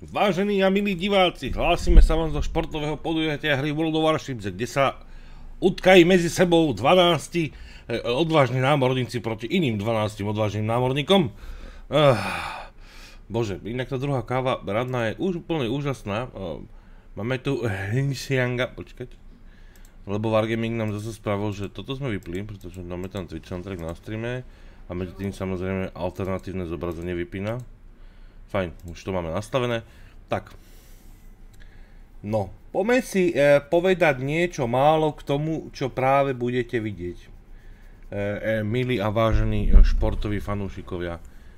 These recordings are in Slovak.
Vážení a milí diváci, hlásime sa vám zo športového podujatia hry World of Warships, kde sa utkají medzi sebou 12 odvážni námorníci proti iným 12 odvážnym námorníkom. Bože, inak tá druhá káva radná je už úplne úžasná. Máme tu Xianga, počkať. Lebo Wargaming nám zase spravil, že toto sme vypli, pretože máme tam Twitch soundtrack na streame a medzi tým samozrejme alternatívne zobrazenie vypína. Fajn, už to máme nastavené. Tak. No, poďme si povedať niečo málo k tomu, čo práve budete vidieť. Milí a vážení športoví fanúšikovia.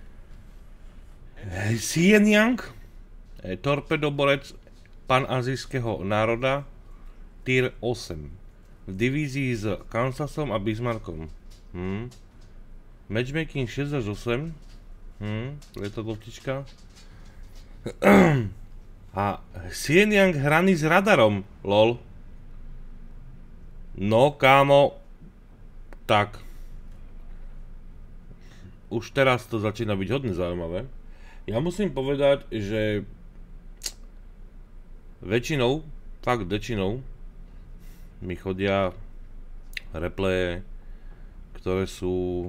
Xianyang, torpedoborec panazijského národa, tier 8. V divízii s Kansasom a Bismarckom. Matchmaking 6 až 8. Je to loptička. A Xianyang hraný s radarom, lol. No kámo, tak. Už teraz to začína byť hodne zaujímavé. Ja musím povedať, že väčšinou, fakt väčšinou, mi chodia replaye, ktoré sú,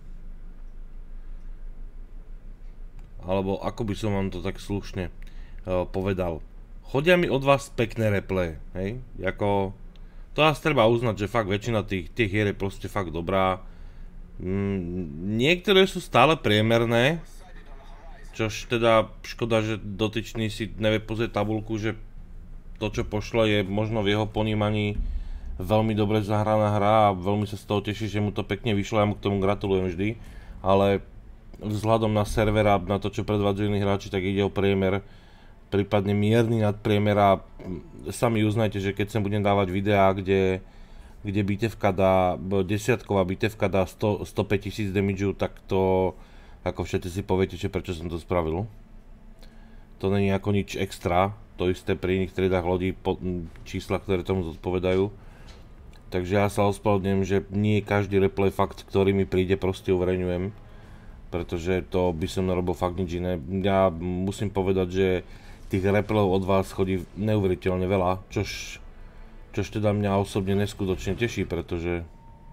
alebo ako by som vám to tak slušne povedal, chodia mi od vás pekné replaye, hej, ako, to asi treba uznať, že fakt väčšina tých hier je proste fakt dobrá. Niektoré sú stále priemerné, čož teda škoda, že dotyčný si nevie pozrieť tabulku, že to, čo pošle, je možno v jeho ponímaní veľmi dobre zahraná hra a veľmi sa z toho teší, že mu to pekne vyšlo, ja mu k tomu gratulujem vždy, ale vzhľadom na server a na to, čo predvádzajú iní hráči, tak ide o priemer, prípadne mierny nadpriemer a sami uznajte, že keď sem budem dávať videá, kde bitevka dá, desiatková bitevka dá 105 000 damageu, tak to, ako všetci si poviete, že prečo som to spravil. To není ako nič extra, to isté pri iných triedách lodí, čísla, ktoré tomu zodpovedajú. Takže ja sa ospravedlňujem, že nie každý replay fakt, ktorý mi príde, proste uverejňujem. Pretože to by som nerobil fakt nič iné. Ja musím povedať, že tých replayov od vás chodí neuveriteľne veľa, čož teda mňa osobne neskutočne teší, pretože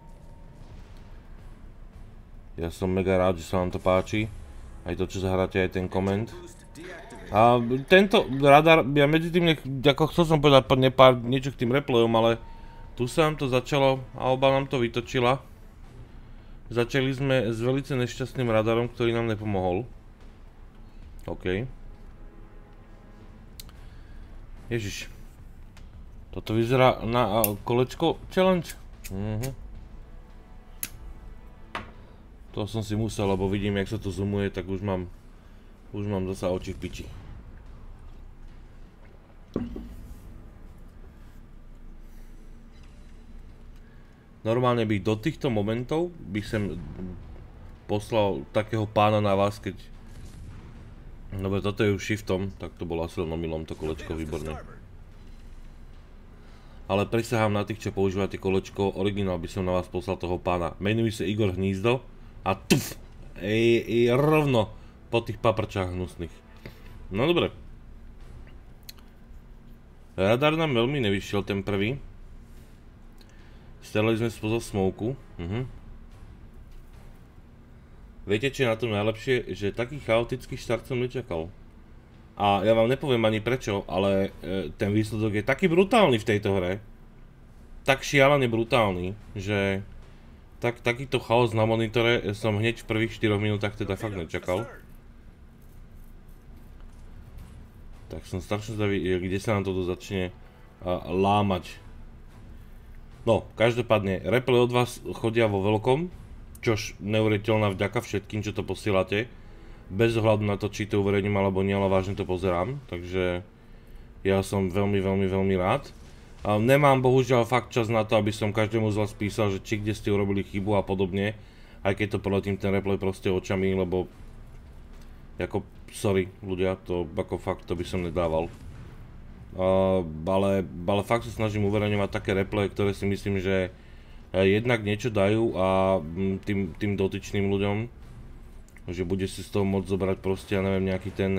ja som mega rád, že sa vám to páči. Aj to, čo zahráte, aj ten koment. A tento radar, ja medzi tým, ako chcel som povedať niečo k tým replayom, ale tu sa nám to začalo a oba nám to vytočila. Začali sme s velice nešťastným radarom, ktorý nám nepomohol. OK. Ježiš. Toto vyzerá na kolečko challenge. To som si musel, lebo vidím, jak sa to zoomuje, tak už mám zasa oči v piči. Normálne by do týchto momentov by som poslal takého pána na vás, keď... Dobre, toto je už shiftom, tak to bolo asi len omylom, to kolečko, výborné. Ale prisahám na tých, čo používate kolečko, originál by som na vás poslal toho pána. Menuje sa Igor Hnízdo a tuf! Rovno po tých paprčách hnusných. No dobre. Radar nám veľmi nevyšiel ten prvý. Strelili sme spoza smoku. Viete, čo je na tom najlepšie? Že taký chaotický štart som nečakal. A ja vám nepoviem ani prečo, ale ten výsledok je taký brutálny v tejto hre. Tak šialene brutálny, že takýto chaos na monitore som hneď v prvých 4 minútach teda fakt nečakal. Tak som strašne zvedavý, kde sa nám toto začne lámať. No, každopádne, replay od vás chodia vo veľkom, čož neuveriteľná vďaka všetkým, čo to posielate. Bez ohľadu na to, či to uverejním alebo nie, ale vážne to pozerám, takže ja som veľmi rád. Nemám bohužiaľ fakt čas na to, aby som každému z vás písal, že či kde ste urobili chybu a podobne, aj keď to preletím ten replay proste očami, lebo ako, sorry ľudia, to ako fakt to by som nedával. Ale fakt sa snažím uverejňovať také replaye, ktoré si myslím, že jednak niečo dajú a tým dotyčným ľuďom, že bude si z toho môcť zobrať proste, ja neviem, nejaký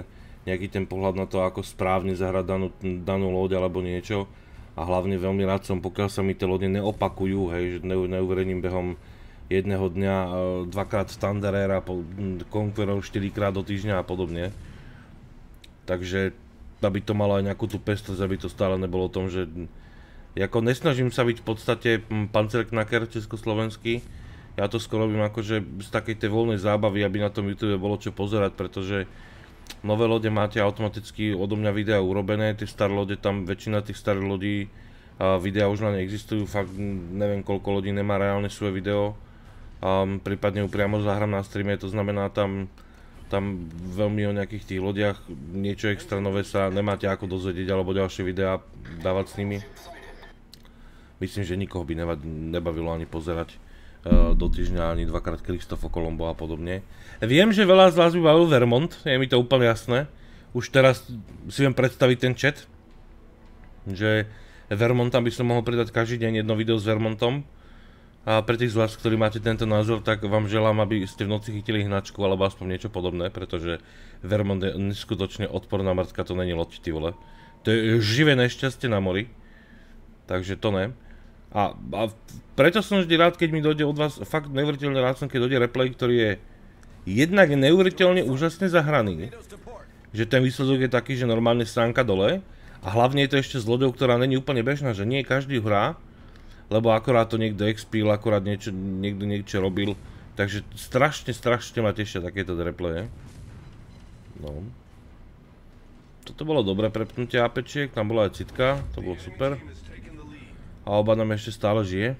nejaký ten pohľad na to, ako správne zahrať danú loď alebo niečo. A hlavne veľmi rád som, pokiaľ sa mi tie lode neopakujú, hej, že neuverejním behom jedného dňa dvakrát Thunderera, Conqueror 4-krát do týždňa a podobne. Takže aby to malo aj nejakú tú pestrosť, aby to stále nebolo o tom, že ako nesnažím sa byť v podstate pancerknacker československý. Ja to skoro robím akože z takej tej voľnej zábavy, aby na tom YouTube bolo čo pozerať, pretože nové lode máte automaticky odo mňa videa urobené, tie staré lode, tam väčšina tých starých lodí videa už na neexistujú, fakt neviem koľko lodí nemá reálne svoje video. Prípadne ju priamo zahrám na streame, to znamená tam veľmi o nejakých tých lodiach niečo extra nové sa nemáte ako dozvedieť alebo ďalšie videá dávať s nimi. Myslím, že nikoho by nebavilo ani pozerať do týždňa ani dvakrát Kristofa Kolombo a podobne. Viem, že veľa z vás by bavil Vermont, je mi to úplne jasné. Už teraz si viem predstaviť ten chat, že Vermontam by som mohol pridať každý deň jedno video s Vermontom. A pre tých z vás, ktorí máte tento názor, tak vám želám, aby ste v noci chytili hnačku alebo aspoň niečo podobné, pretože Vermont je neskutočne odporná mŕtka, to není loď, ty vole. To je živé nešťastie na mori, takže to ne. A preto som vždy rád, keď mi dojde od vás, fakt neuveriteľne rád som, keď dojde replay, ktorý je jednak neuveriteľne úžasne zahraný, že ten výsledok je taký, že normálne stránka dole a hlavne je to ešte s loďou, ktorá není úplne bežná, že nie každý hrá, lebo akorát to niekto expil, akorát niekto niečo robil. Takže strašne ma tešia takéto replaye. No. Toto bolo dobré prepnutie APčiek, tam bola aj citka, to bolo super. A oba nám ešte stále žije.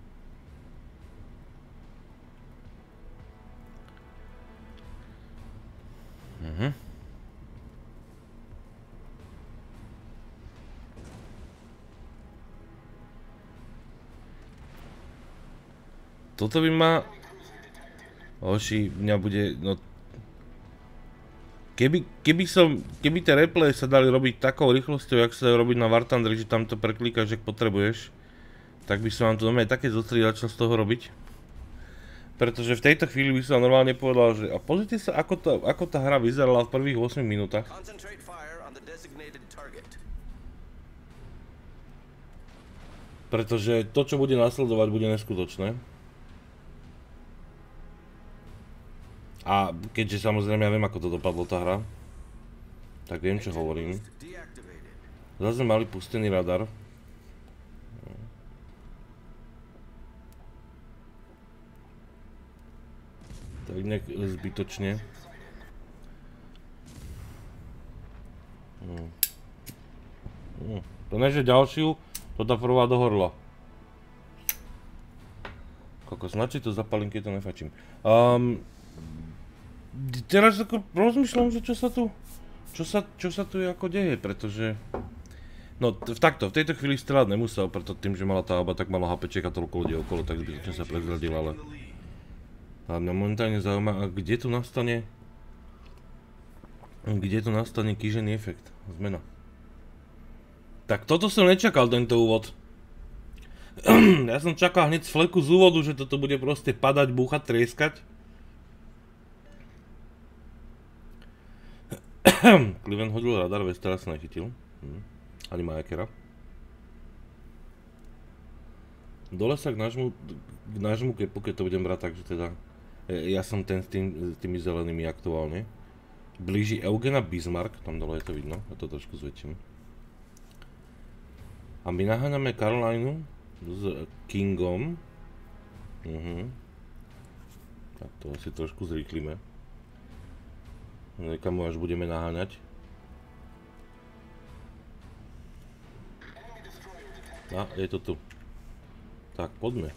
Toto by ma... Hoši, mňa bude... No... Keby tie replaye sa dali robiť takou rýchlosťou, jak sa dajú robiť na War Thunderi, že tam to preklíkaš, ak potrebuješ, tak by som vám to normálne také zostrý začal z toho robiť. Pretože v tejto chvíli by som normálne povedal, že... A pozrite sa, ako tá hra vyzerala v prvých 8 minútach. Pretože to, čo bude nasledovať, bude neskutočné. A keďže samozrejme ja viem, ako to dopadlo tá hra, tak viem, čo hovorím. Zase mali pustený radar. Tak nejak zbytočne. To neže ďalšiu, to tá prvá dohorla. Kokos, načí to zapalím, keď to nefačím. Teraz ako rozmýšľam, že čo sa tu ako deje, pretože... No takto, v tejto chvíli strelať nemusel, preto tým, že mala tá oba tak malo HPček a toľko ľudí okolo, tak zbytočne sa prezradil, ale... A mňa momentálne zaujíma, a kde tu nastane... Kde tu nastane kýžený efekt, zmena. Tak toto som nečakal, tento úvod. Ja som čakal hneď z fleku z úvodu, že toto bude proste padať, búchať, trieskať. Cliven hodil radar, Vestera sa nechytil. Ani Majakera. Dole sa k nášmu kepu, keď to budem brať, takže teda... Ja som ten s tými zelenými aktuálne. Blíži Eugena Bismarck, tam dole je to vidno, ja to trošku zväčším. A my naháňame Carolineu s Kingom. Tak to asi trošku zrýchlime. Nekam až budeme naháňať. A, je to tu. Tak, poďme.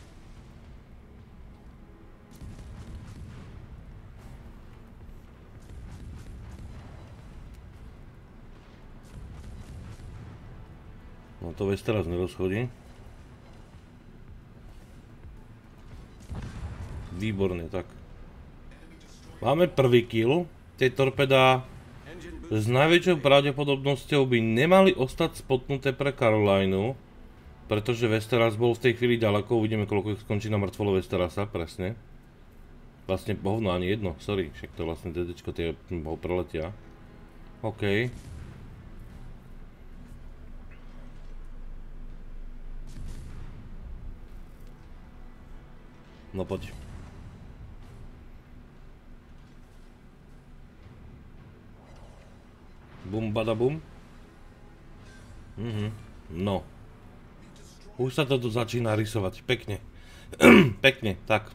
No to Vest teraz nerozchodí. Výborne, tak. Máme prvý kill. Tie torpedá s najväčšou pravdepodobnosťou by nemali ostať spotnuté pre Carolineu, pretože Westeros bol v tej chvíli ďaleko, uvidíme koľko ich skončí na mŕtvolo Westerasa, presne. Vlastne hovno ani jedno, sorry, však to je vlastne DDčko, tie ho preletia. OK. No poď. Bum bada bum. No. Už sa to tu začína rysovať. Pekne. Pekne, tak.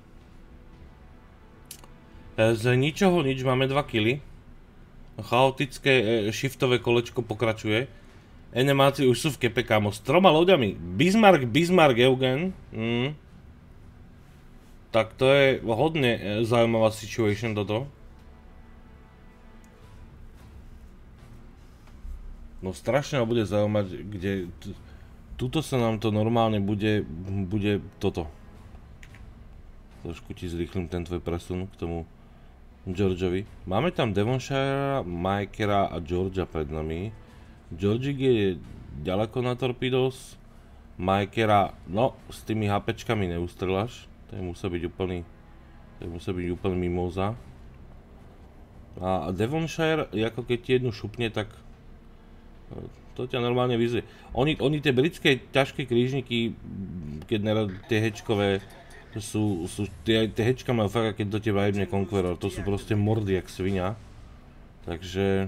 Z ničoho nič máme 2 killy. Chaotické shiftové kolečko pokračuje. Animácie už sú v kepe, kámo. S 3 loďami. Bismarck, Eugen. Tak to je hodne zaujímavá situation toto. No strašne ma bude zaujímať, kde... Tuto sa nám to normálne bude toto. Trošku ti zrýchlim ten tvoj presun k tomu Georgeovi. Máme tam Devonshire, Mikera a Georgia pred nami. Georgik je ďaleko na Torpedoes. Mikera, no, s tými HPčkami neustrelaš. To musí byť úplný mimoza. A Devonshire, ako keď ti jednu šupne, tak... To ťa normálne vyzrie. Oni tie britské ťažké krížniky, keď tie hečkové, tie hečka majú fakt, keď do teba jebne Conqueror, to sú proste mordy jak svinia. Takže...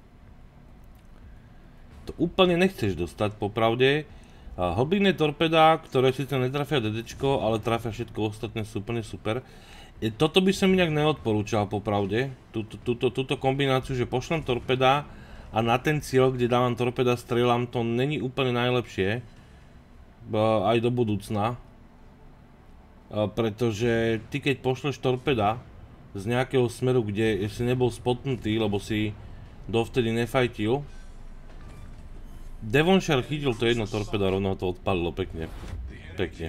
To úplne nechceš dostať, popravde. Hlbinné torpedá, ktoré síce netrafia DDčko, ale trafia všetko ostatné, sú úplne super. Toto by som inak neodporúčal, popravde. Túto kombináciu, že pošlem torpedá a na ten cieľ, kde dávam torpeda, strieľam, to není úplne najlepšie. Aj do budúcna. Pretože ty keď pošleš torpeda z nejakého smeru, kde si nebol spotnutý, lebo si dovtedy nefajtil, Devonshire chytil to jedno torpeda, rovno to odpalilo pekne. Pekne.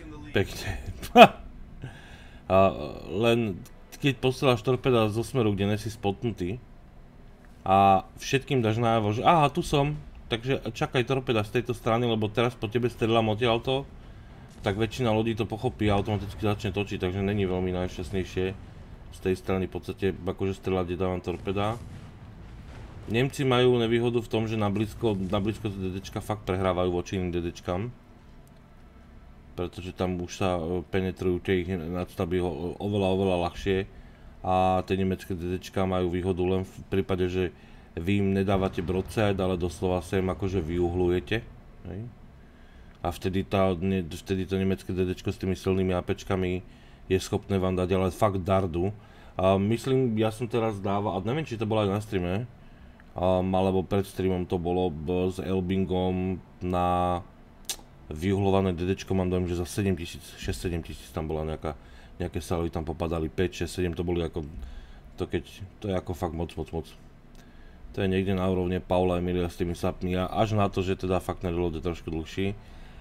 Len keď posielaš torpeda zo smeru, kde nesi spotnutý, a všetkým dáš najavo, že aha, tu som, takže čakaj torpeda z tejto strany, lebo teraz po tebe strieľam odtiaľto, tak väčšina ľudí to pochopí a automaticky začne točiť, takže není veľmi najšťastnejšie z tej strany v podstate akože strieľať, kde dávam torpeda. Nemci majú nevýhodu v tom, že na blízko DDčka fakt prehrávajú voči iným DDčkám, pretože tam už sa penetrujú tie ich nadstavby oveľa ľahšie. A tie nemecké DDčka majú výhodu len v prípade, že vy im nedávate broadside, ale doslova sa im akože vyuhlujete. A vtedy to nemecké DDčko s tými silnými APčkami je schopné vám dať ale fakt dardu. A myslím, ja som teraz dával, a neviem, či to bolo aj na streame, alebo pred streamom to bolo s Elbingom na vyuhlované DDčko, mám dojem, že za 6-7 tisíc tam bola nejaké sály tam popadali, 5, 6, 7, to boli ako, to je ako fakt moc. To je niekde na úrovne Paula Emilia s tými sapmi, až na to, že teda fakt reload je trošku dlhší.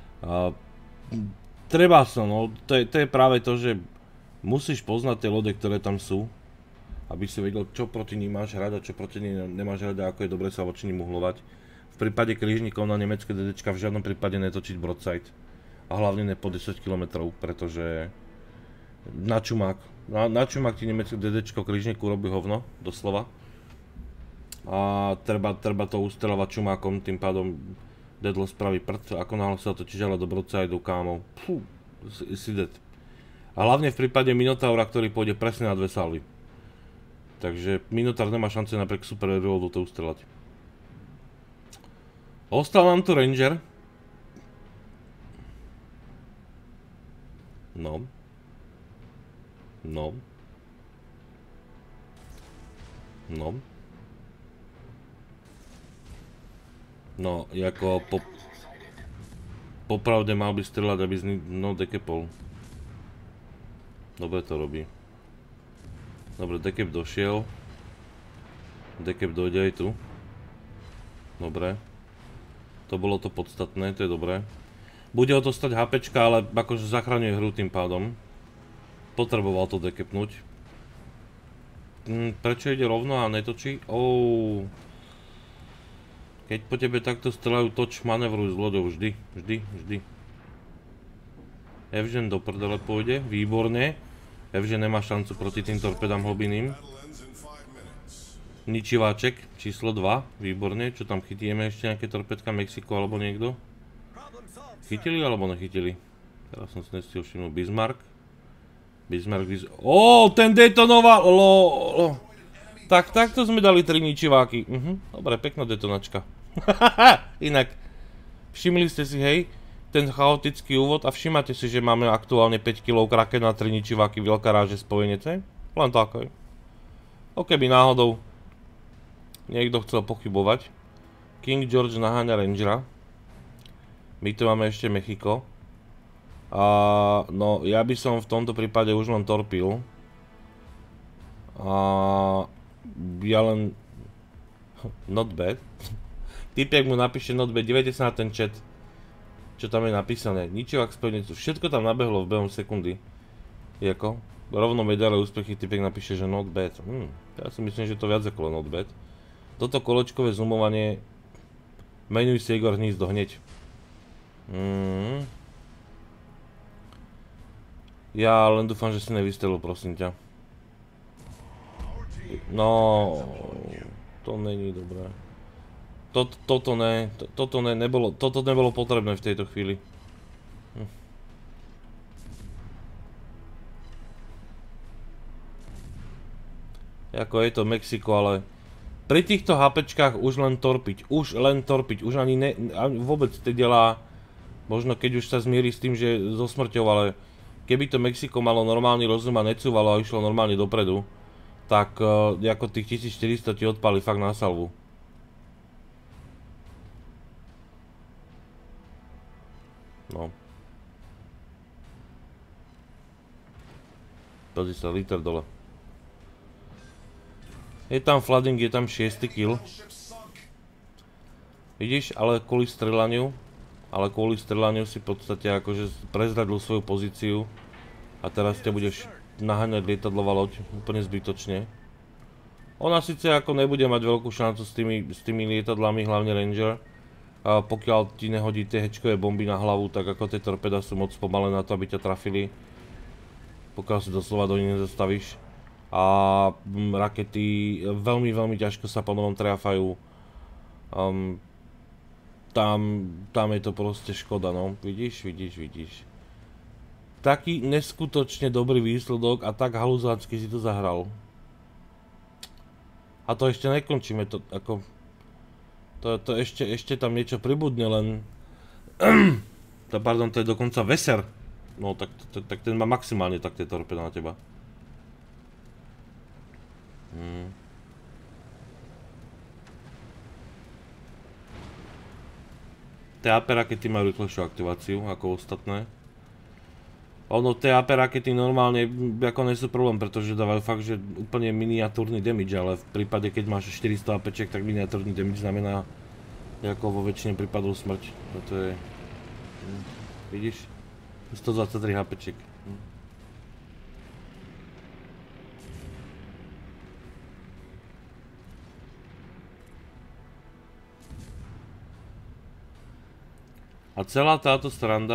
Treba sa, no, to je práve to, že musíš poznať tie lode, ktoré tam sú, aby si vedel, čo proti ním máš hrať a čo proti ním nemáš hrať a ako je dobre sa voči ním uhlovať. V prípade krížnikov na nemecké DDčka v žiadnom prípade netočiť broadside. A hlavne ne po 10 km, pretože na čumák ti nemecké DDčko krížniku robí hovno, doslova. A treba to ustreľovať čumákom, tým pádom deadloss spraví prd, ako náhle sa točíš ale do broadsideu, kámo. Fú, si dead. A hlavne v prípade Minotaura, ktorý pôjde presne na 2 salvy. Takže Minotaur nemá šance napriek super reloadu to ustreľať. Ostal nám tu Ranger. No. No, ako popravde mal by strieľať, aby dekepol. Dobre to robí. Dobre, dekep došiel. Dekep dojde aj tu. Dobre. To bolo to podstatné, to je dobré. Bude o to stať HPčka, ale akože zachraňuje hru tým pádom. Potreboval to dekepnúť. Prečo ide rovno a netočí? Keď po tebe takto strelajú, toč, manevruj s loďou, vždy. Evžen do prdele pôjde, výborne. Evžen nemá šancu proti tým torpedám hlbiným. Ničiváček číslo 2, výborne, čo tam chytíme ešte nejaké torpedka Mexiko alebo niekto? Chytili alebo nechytili? Teraz som si nestihol všimnúť Bismarck. Ó, ten detonoval! Tak, takto sme dali 3 ničiváky. Dobre, pekná detonačka. Inak, všimli ste si, hej, ten chaotický úvod a všimate si, že máme aktuálne 5 kg kraken na 3 ničiváky veľká ráže spojenice? Len tak, hej. O keby náhodou niekto chcel pochybovať. King George naháňa Rangera. My tu máme ešte Mexiko. No, ja by som v tomto prípade už len torpil. Ja len... Not bad. Typiek mu napíše not bad, dívejte sa na ten chat. Čo tam je napísané. Ničivák spojenicu. Všetko tam nabehlo v behom sekundy. Jako? Rovno medaile úspechy, typiek napíše, že not bad. Ja si myslím, že to viac ako not bad. Toto kolečkové zoomovanie. Menuj si Igor Hnízdo hneď. Ja len dúfam, že si nevystrelil, prosím ťa. No, to není dobré. Toto nebolo potrebné v tejto chvíli. Ako je to Mexiko, ale pri týchto HPčkách už len torpiť, už ani vôbec nedelá, možno keď už sa zmierí s tým, že so smrťou, ale keby to Mexiko malo normálny rozum a necúvalo a išlo normálne dopredu, tak ako tých 1400 ti odpali fakt na salvu. No. Pozri sa, liter dole. Je tam flooding, je tam 6. kill. Vidíš, ale kvôli strelaniu si v podstate akože prezradil svoju pozíciu a teraz ťa budeš naháňať lietadlová loď úplne zbytočne. Ona síce ako nebude mať veľkú šancu s tými lietadlami, hlavne Ranger. A pokiaľ ti nehodí tie hečkové bomby na hlavu, tak ako tie torpeda sú moc spomalené na to, aby ťa trafili. Pokiaľ si doslova do nich nezastavíš. A rakety veľmi, veľmi ťažko sa po novom trafajú. Tam je to proste škoda, no. Vidíš. Taký neskutočne dobrý výsledok a tak halúzácky si to zahral. A to ešte nekončíme, to ako... To ešte tam niečo pribudne, len... Pardon, to je dokonca Veser. No tak ten má maximálne tak tie torpedy na teba. TAP rakety majú rýchlejšiu aktiváciu ako ostatné. Ono TAP rakety normálne ako nie sú problém, pretože dávajú fakt, že úplne miniatúrny damage, ale v prípade keď máš 400 APček, tak miniatúrny damage znamená ako vo väčšine prípadov smrť. To je... Vidíš? 123 HPček. A celá táto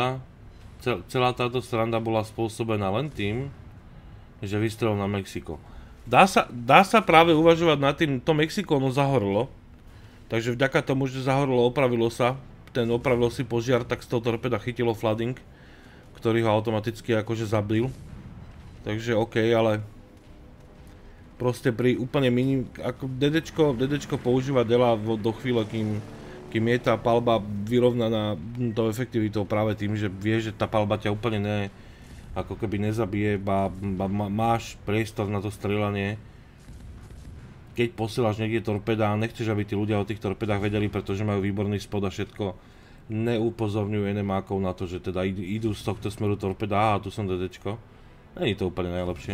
sranda bola spôsobená len tým, že vystrelil na Mexiko. Dá sa práve uvažovať nad tým, to Mexiko ono zahorlo, takže vďaka tomu, že zahorlo, opravilo si požiar, tak z toho torpeda chytilo flooding, ktorý ho automaticky akože zabil. Takže OK, ale proste pri úplne ako DDčko používa dela do chvíle, kým je tá palba vyrovnaná tou efektivitou práve tým, že vieš, že tá palba ťa úplne ako keby nezabije, máš priestor na to strieľanie. Keď posielaš niekde torpeda a nechceš, aby tí ľudia o tých torpedách vedeli, pretože majú výborný spod a všetko, neupozorňujú enemákov na to, že teda idú z tohto smeru torpeda, tu som DDčko. Není to úplne najlepšie.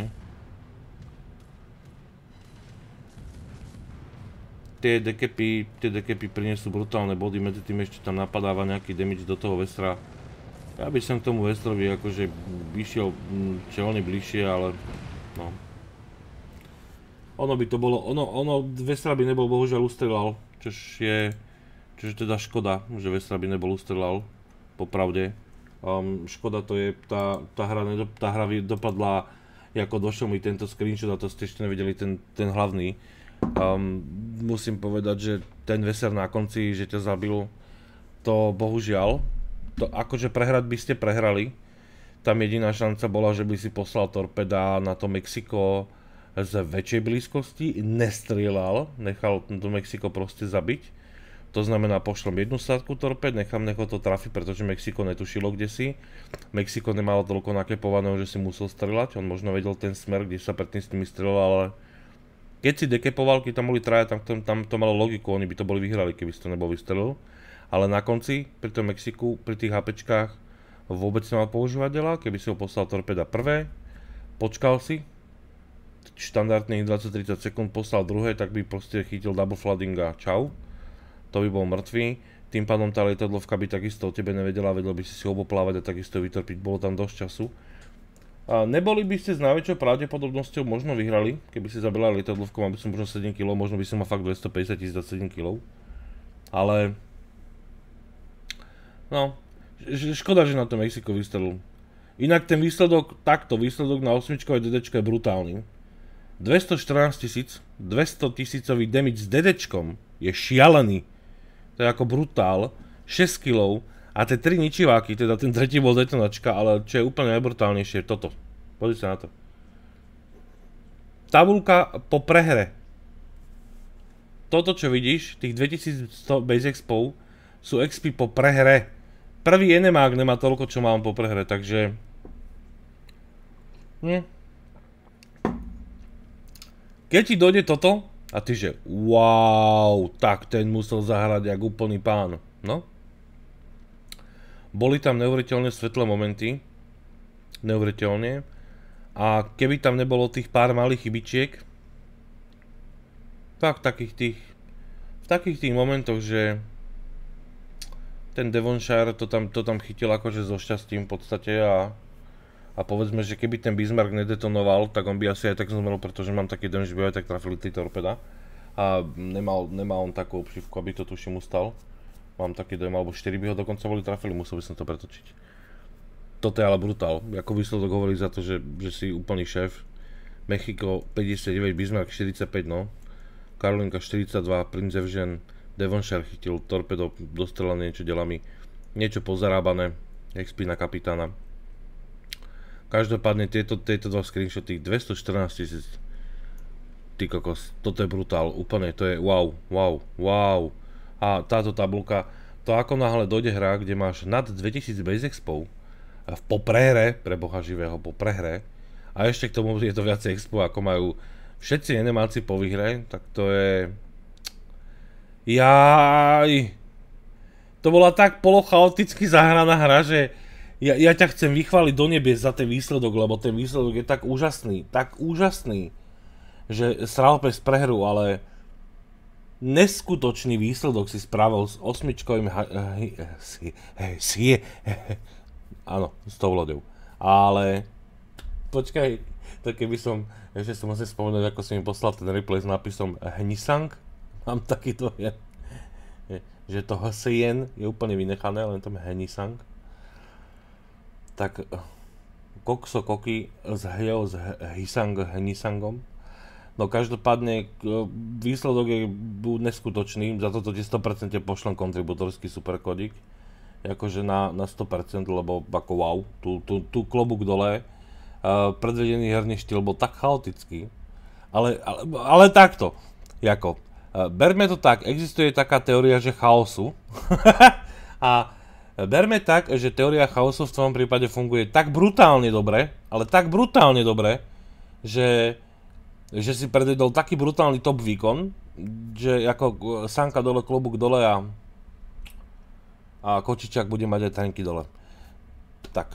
Tie dekepy prinesú brutálne body, medzi tým ešte tam napadáva nejaký damage do toho Vestra. Ja by som k tomu Vestrovi akože vyšiel čelne bližšie, ale no. Ono by to bolo, Vestra by nebol bohužiaľ ustrelal, čož je teda škoda, že Vestra by nebol ustrelal, popravde. Škoda to je, tá hra dopadla, ako došiel mi tento screenshot a to ste ešte nevideli ten hlavný. Musím povedať, že ten veser na konci, že ťa zabil, to bohužiaľ, to akože prehrať by ste prehrali. Tam jediná šanca bola, že by si poslal torpeda na to Mexiko z väčšej blízkosti, nestrieľal, nechal to Mexiko proste zabiť. To znamená, pošlem jednu sádku torped, nechám to trafiť, pretože Mexiko netušilo kdesi. Mexiko nemalo toľko nakepovaného, že si musel strieľať, on možno vedel ten smer, kde sa predtým s nimi strieľal, ale keď si dekepoval, keď tam boli traja, tam to malo logiku, oni by to boli vyhrali, keby si to nebol vystrelil. Ale na konci, pri tom Mexiku, pri tých HPčkách, vôbec nemal používateľa, keby si ho poslal torpeda prvé, počkal si, štandardných 20-30 sekúnd poslal druhé, tak by proste chytil double flooding a čau. To by bol mŕtvý, tým pádom tá lietadlovka by takisto o tebe nevedela, vedel by si oboplávať a takisto vytrpiť, bolo tam dosť času. A neboli by ste s najväčšou pravdepodobnosťou možno vyhrali, keby si zabila lietadlovku, mal by som možno 7 kg, možno by som mal fakt 250 000 za 7 kg. Ale... no, škoda, že na to Mexiko vystrelil. Inak ten výsledok, výsledok na 8-čkové DDčko je brutálny. 214 000, 200 000 damage s DDčkom je šialený. To je ako brutál, 6 kg a tie 3 ničiváky, teda ten tretí bol detonačka, ale čo je úplne najbrutálnejšie je toto. Pozrite sa na to. Tabulka po prehre. Toto, čo vidíš, tých 2100 base expov sú XP po prehre. Prvý enemák nemá toľko, čo mám po prehre, takže... Keď ti dojde toto, a ty že wow, tak ten musel zahrať jak úplný pán, no? Boli tam neuveriteľne svetlé momenty, neuveriteľne, a keby tam nebolo tých pár malých chybičiek, tak v takých tých momentoch, že ten Devonshire to tam chytil akože so šťastím v podstate a povedzme, že keby ten Bismarck nedetonoval, tak on by asi aj tak zomrel, pretože mám taký dojem, že by aj tak trafili tí torpeda. A nemal on takú obšívku, aby to tuším ustal. Mám taký dojem, alebo 4 by ho dokonca boli trafili, musel by som to pretočiť. Toto je ale brutál, ako výsledok hovorí za to, že si úplný šéf. Mexiko 59, Bismarck 45, no. Karolinka 42, Prince Evgen, Devonshire chytil torpedo, dostrelené niečo delami. Niečo pozarábané, XP na kapitána. Každopádne tieto dva screenshoty, 214 000. Ty kokos, toto je brutál, úplne, to je wow. A táto tabulka, to ako náhle dojde hra, kde máš nad 2000 base expov, po prehre, pre boha živého, po prehre, a ešte k tomu je to viacej expo, ako majú všetci enemáci po výhre, tak to je... Jaj! To bola tak polochaoticky zahraná hra, že ja ťa chcem vychváliť do nebies za ten výsledok, lebo ten výsledok je tak úžasný, že sral pes prehru, ale neskutočný výsledok si spravil s 8-čkovým áno, s tou loďou. Ale počkaj, to keby som, ešte som musel spomenúť, ako si mi poslal ten replay s nápisom Hnisang. Mám taký dojem, že to Hsien je úplne vynechané, len tam je Hnisang. Tak Kokso Koky s Hnisangom. No každopádne výsledok je neskutočný, za toto ti 100% pošlem kontributorský superkodík. Akože na 100%, lebo ako wow, tu klobúk dole. Predvedený herný štýl bol tak chaotický, ale takto, jako, berme to tak, existuje taká teória, že chaosu a berme tak, že teória chaosu v tvojom prípade funguje tak brutálne dobre, ale tak brutálne dobre, že si predvedol taký brutálny top výkon, že ako Sanka dole, klobúk dole a Kočičák bude mať aj trenky dole. Tak.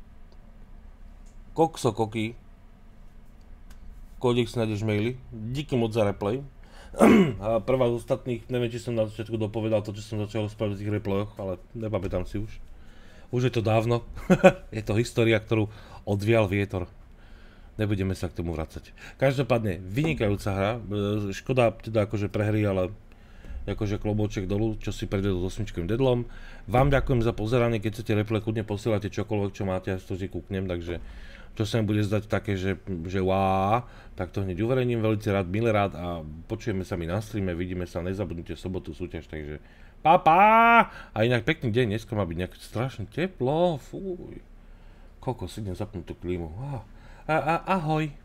Kokso Koky. Kódik si nájdeš maily. Díky moc za replay. A prvá z ostatných, neviem, či som na začiatku dopovedal to, čo som začal rozprávať v tých replayoch, ale nepamätám si už. Už je to dávno. Je to história, ktorú odvial vietor. Nebudeme sa k tomu vracať. Každopádne, vynikajúca hra. Škoda teda akože prehry, ale akože klobouček dolu, čo si predvedol s 8-čkovým deadlom. Vám ďakujem za pozeranie, keď chcete replay, kľudne posielate čokoľvek, čo máte, ja si to vždy kúknem, takže čo sa mi bude zdať také, že tak to hneď uverejním, veľmi rád, milé rád a počujeme sa mi na streame, vidíme sa, nezabudnite sobotu súťaž, takže pa! A inak pekný deň, dneska má byť nejak strašne teplo, fuj. Kokos, idem zapnúť tú klímu. Ahoj.